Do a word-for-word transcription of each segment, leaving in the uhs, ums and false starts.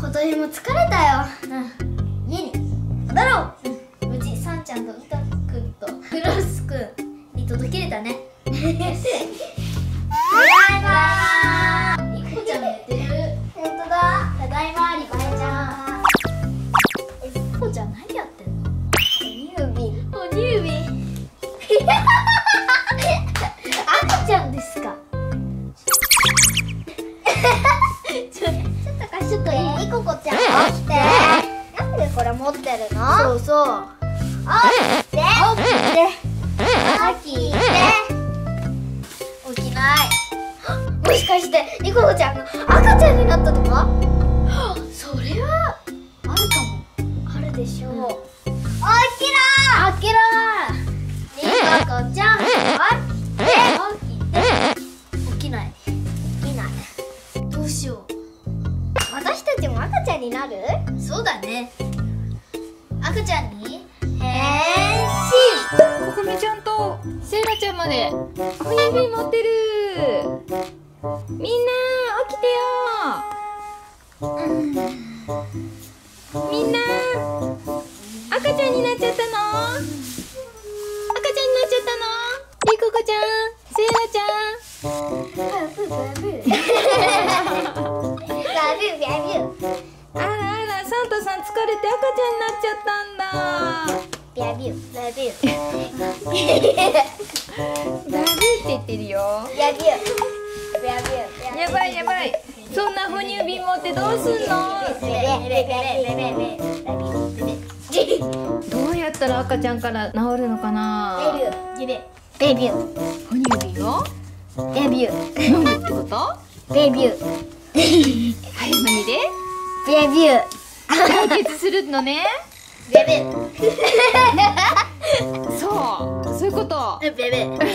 今年も疲れたよ。うん、家に戻ろう。無事さんちゃんといたくんとクロスくんに届けれたね。ただいまー。リコちゃん寝てる。本当だ。ただいまリコちゃん。リコちゃん何やってんの？お乳瓶。お乳瓶。赤ちゃんですか？ちょっとかしゅといい？リココちゃん起きて。なんでこれ持ってるの？そうそう。起きて。起きて。起きて。起きない。もしかしてリココちゃんが赤ちゃんになったとか？それはあるかも。あるでしょう。うん、起きろー。起きろー。リココちゃん起きて。起きて。起きない。起きない。どうしよう。私たちも赤ちゃんになる？そうだね。赤ちゃんに変身。 ここみちゃんとセイラちゃんまでおにぎり持ってる。みんな起きてよ。みんな赤ちゃんになっちゃったの？赤ちゃんになっちゃったの？リココちゃん、セイラちゃん。 バブバブ。バブバブ。 あらあら、サンタさん疲れて赤ちゃんになっちゃったんだ。 ビャビュー、ビャビュー。 バブって言ってるよ。 ビャビュー。ビャビュー。 やばいやばい。そんな哺乳瓶持ってどうすんの？どうやったら赤ちゃんから治るのかな？ ベビュー。ベビュー。 哺乳瓶をベビュー。 飲むってこと？ ベビュー。 早飲みでベビュー。 解決するのね。 ベビュー。 そう、そういうこと。 ベビュー。うん、ベビュ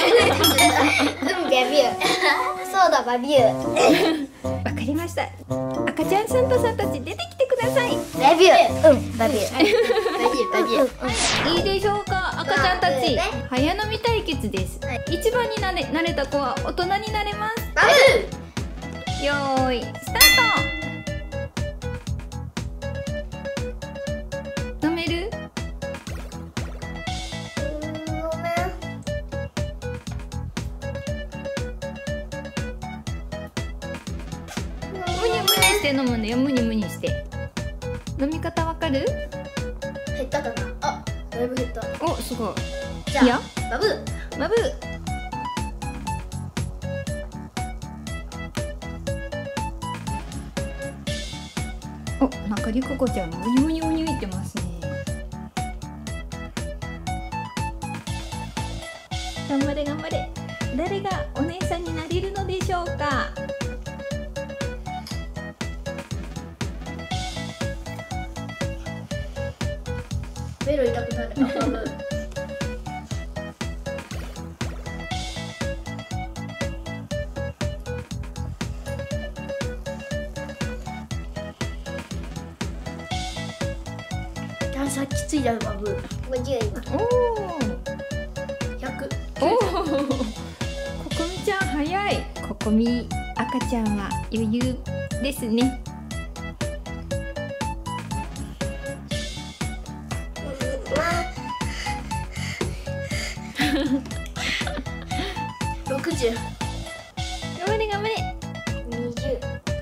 ー。そうだ、ベビュー。 わかりました。赤ちゃんサンタさんたち出てきてください。 ベビュー。うん、ベビュー。ベビュー、ベビュー。 いいでしょうか、赤ちゃんたち。早飲み対決です。一番になれ、慣れた子は大人になれます。 バブ。 よーい、スタート。飲める？ ごめん。 むにゅむにして飲むんだよ。むにゅむにして。飲み方わかる？ 減ったかな。あ、だいぶ減った。 お、すごい。 じゃあ、バブー。 バブー。お、なんかリココちゃんむにゅむにゅむにゅ言ってますね。頑張れ頑張れ。誰がお姉さんになれるのでしょうか。 ベロ痛くなる。あ、バブー。段差きついだろ、バブー。ごじゅう今。 おお。 ひゃく。 おお。ここみちゃん早い。ここみ赤ちゃんは余裕ですね。 ろくじゅう。 頑張れ頑張れ。 にじゅう。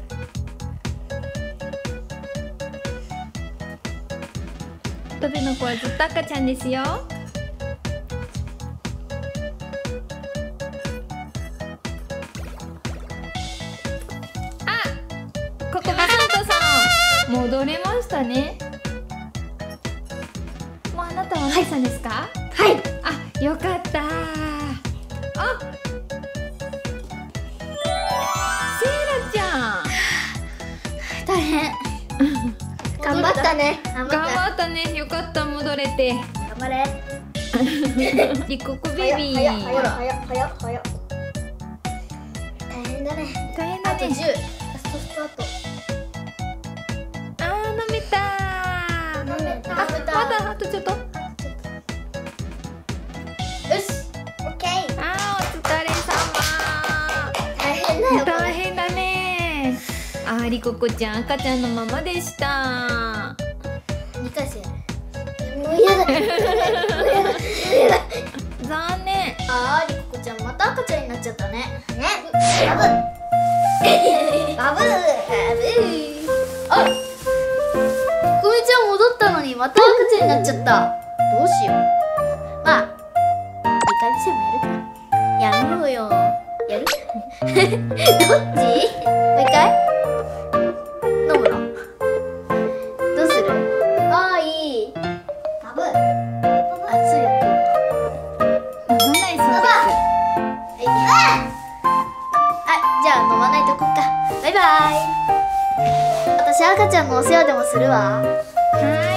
トベの子はずっと赤ちゃんですよ。あ、ここがサンタさん戻れましたね。もうあなたはお姉さんですか？ はい。 あ、よかった。あ、セイラちゃん。 大変。頑張ったね。頑頑張ったね。よかった、戻れて。 頑張れ。 リココベビー。 早っ早っ早っ早っ早っ。大変だね。 大変だね。 あとじゅう。ラストスパート。 あー、飲めたー。 飲めた。 あ、まだあとちょっと。 よし。オッケー。 あー、お疲れ様。 大変だよ。 大変だね。あー、 りここちゃん赤ちゃんのままでした。 にかいせやる。もうやだ。もうやだ。 残念。 あーりここちゃんまた赤ちゃんになっちゃったね。ね。バブ。バブ。バブ。あ、こみちゃん戻ったのにまた赤ちゃんになっちゃった。どうしよう。まあ、いい感じでもやるか。やめようよ。やる？どっち？もう一回？飲むの？どうする？あーいい。バブ。熱いよ。 飲まないそうです。 あ、じゃあ飲まないとこっか。バイバイ。私赤ちゃんのお世話でもするわ。 はーい。